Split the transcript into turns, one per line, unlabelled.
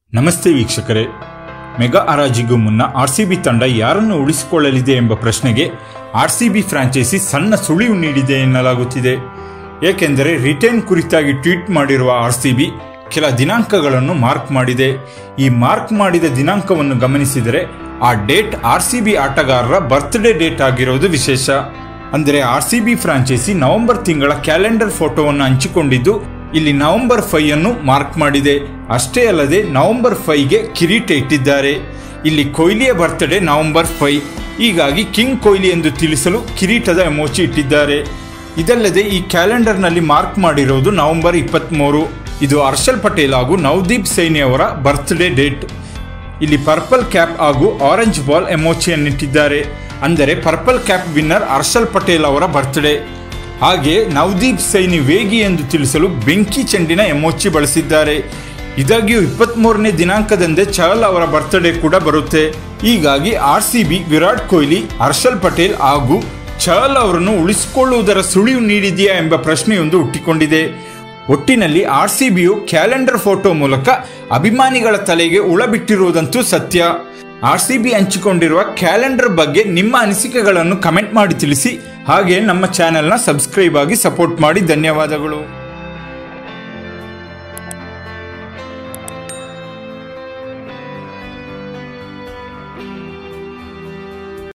ನಮಸ್ತೆ ವೀಕ್ಷಕರೇ, ಮೆಗಾ ಹರಾಜಿಗೂ ಮುನ್ನ ಆರ್ಸಿಬಿ ತಂಡ ಯಾರನ್ನು ಉಳಿಸಿಕೊಳ್ಳಲಿದೆ ಎಂಬ ಪ್ರಶ್ನೆಗೆ ಆರ್ಸಿಬಿ ಫ್ರಾಂಚೈಸಿ ಸಣ್ಣ ಸುಳಿವು ನೀಡಿದೆ ಎನ್ನಲಾಗುತ್ತಿದೆ. ಏಕೆಂದರೆ ರಿಟರ್ನ್ ಕುರಿತಾಗಿ ಟ್ವೀಟ್ ಮಾಡಿರುವ ಆರ್ಸಿಬಿ ಕೆಲ ದಿನಾಂಕಗಳನ್ನು ಮಾರ್ಕ್ ಮಾಡಿದೆ. ಈ ಮಾರ್ಕ್ ಮಾಡಿದ ದಿನಾಂಕವನ್ನು ಗಮನಿಸಿದರೆ ಆ ಡೇಟ್ ಆರ್ಸಿಬಿ ಆಟಗಾರರ ಬರ್ತ್ಡೇ ಡೇಟ್ ಆಗಿರುವುದು ವಿಶೇಷ. ಅಂದರೆ ಆರ್ಸಿಬಿ ಫ್ರಾಂಚೈಸಿ ನವೆಂಬರ್ ತಿಂಗಳ ಕ್ಯಾಲೆಂಡರ್ ಫೋಟೋವನ್ನು ಹಂಚಿಕೊಂಡಿದ್ದು ಇಲ್ಲಿ ನವೆಂಬರ್ 5 ಅನ್ನು ಮಾರ್ಕ್ ಮಾಡಿದೆ. ಅಷ್ಟೇ ಅಲ್ಲದೆ ನವೆಂಬರ್ 5ಗೆ ಕಿರೀಟ ಇಟ್ಟಿದ್ದಾರೆ. ಇಲ್ಲಿ ಕೊಹ್ಲಿಯ ಬರ್ತ್ಡೇ ನವೆಂಬರ್ 5, ಹೀಗಾಗಿ ಕಿಂಗ್ ಕೊಹ್ಲಿ ಎಂದು ತಿಳಿಸಲು ಕಿರೀಟದ ಎಮೋಜಿ ಇಟ್ಟಿದ್ದಾರೆ. ಇದಲ್ಲದೆ ಈ ಕ್ಯಾಲೆಂಡರ್ನಲ್ಲಿ ಮಾರ್ಕ್ ಮಾಡಿರುವುದು ನವೆಂಬರ್ 23. ಇದು ಹರ್ಷಲ್ ಪಟೇಲ್ ಹಾಗೂ ನವದೀಪ್ ಸೈನಿ ಅವರ ಬರ್ತ್ಡೇ ಡೇಟ್. ಇಲ್ಲಿ ಪರ್ಪಲ್ ಕ್ಯಾಪ್ ಹಾಗೂ ಆರೆಂಜ್ ಬಾಲ್ ಎಮೋಜಿಯನ್ನಿಟ್ಟಿದ್ದಾರೆ. ಅಂದರೆ purple cap winner Harshal Patel ಅವರ ಬರ್ತ್ಡೇ. ಹಾಗೆ ನವದೀಪ್ ಸೈನಿ ವೇಗಿ ಎಂದು ತಿಳಿಸಲು ಬೆಂಕಿ ಚೆಂಡಿನ ಎಮೋಜಿ ಬಳಸಿದ್ದಾರೆ. ಇದಾಗಿಯೂ 23ನೇ ದಿನಾಂಕದಂದೇ ಚಹಲ್ ಅವರ ಬರ್ತ್ಡೇ ಕೂಡ ಬರುತ್ತೆ. ಹೀಗಾಗಿ ಆರ್ಸಿಬಿ ವಿರಾಟ್ ಕೊಹ್ಲಿ, ಹರ್ಷಲ್ ಪಟೇಲ್ ಹಾಗೂ ಚಹಲ್ ಅವರನ್ನು ಉಳಿಸಿಕೊಳ್ಳುವುದರ ಸುಳಿವು ನೀಡಿದೆಯಾ ಎಂಬ ಪ್ರಶ್ನೆಯೊಂದು ಹುಟ್ಟಿಕೊಂಡಿದೆ. ಒಟ್ಟಿನಲ್ಲಿ ಆರ್ಸಿಬಿಯು ಕ್ಯಾಲೆಂಡರ್ ಫೋಟೋ ಮೂಲಕ ಅಭಿಮಾನಿಗಳ ತಲೆಗೆ ಹುಳ ಬಿಟ್ಟಿರುವುದಂತೂ ಸತ್ಯ. ಆರ್ಸಿಬಿ ಹಂಚಿಕೊಂಡಿರುವ ಕ್ಯಾಲೆಂಡರ್ ಬಗ್ಗೆ ನಿಮ್ಮ ಅನಿಸಿಕೆಗಳನ್ನು ಕಮೆಂಟ್ ಮಾಡಿ ತಿಳಿಸಿ. ಹಾಗೆ ನಮ್ಮ ಚಾನೆಲ್ನ ಸಬ್ಸ್ಕ್ರೈಬ್ ಆಗಿ ಸಪೋರ್ಟ್ ಮಾಡಿ. ಧನ್ಯವಾದಗಳು.